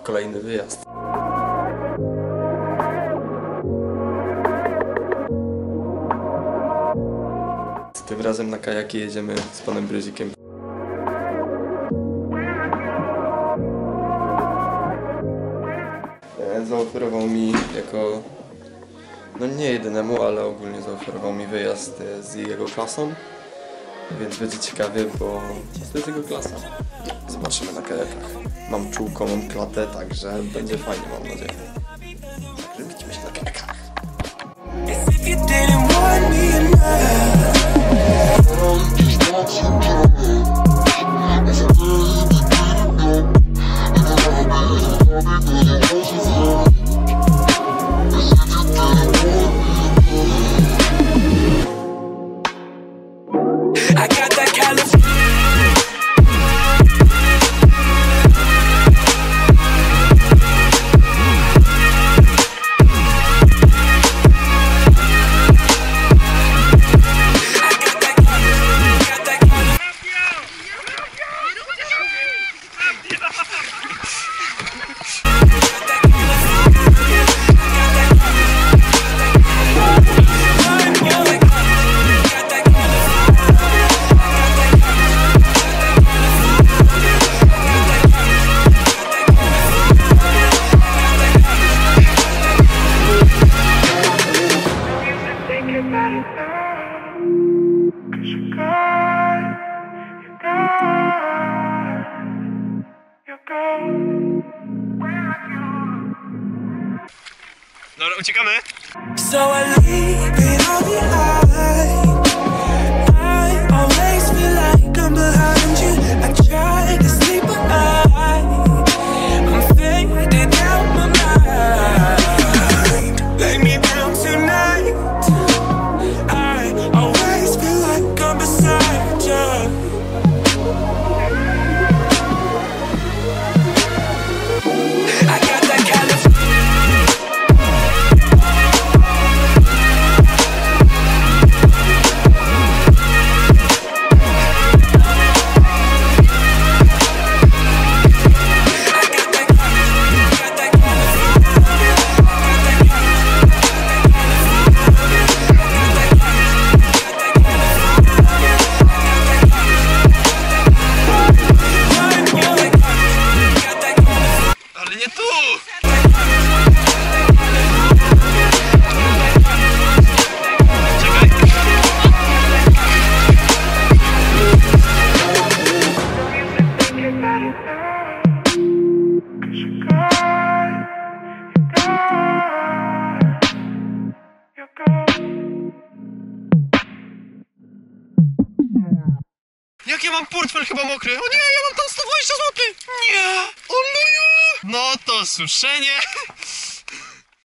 kolejny wyjazd. Tym razem na kajaki jedziemy z panem Bryzikiem. Zaoferował mi jako, no nie jedynemu, ale ogólnie zaoferował mi wyjazd z jego klasą. Więc będzie ciekawie, bo to jest jego klasa. Zobaczymy na kajakach. Mam czółko, mam klatę, także będzie fajnie, mam nadzieję. Także widzimy się na kajakach. Dobra, uciekamy. So I leave it all behind. I always feel like I'm behind you. I try to sleep but I'm fading out my mind. Lay me down tonight. I always feel like I'm beside you. I got that kind of Jak ja mam portfel chyba mokry? O nie, ja mam tam 120 zł! Nie! Oluju! No to suszenie!